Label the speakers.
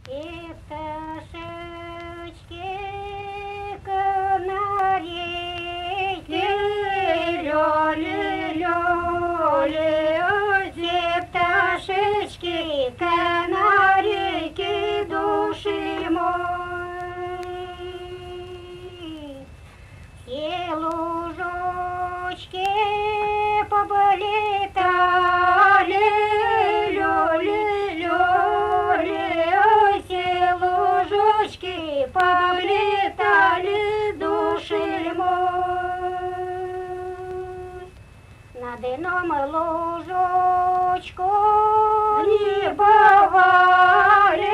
Speaker 1: И пташечки, канарейки, лёли-лёли, эти пташечки, канарейки, души мой. Все лужочки повылетали, лёли-лёли, все лужочки повылетали, души мой. Над ином лужочку не бывали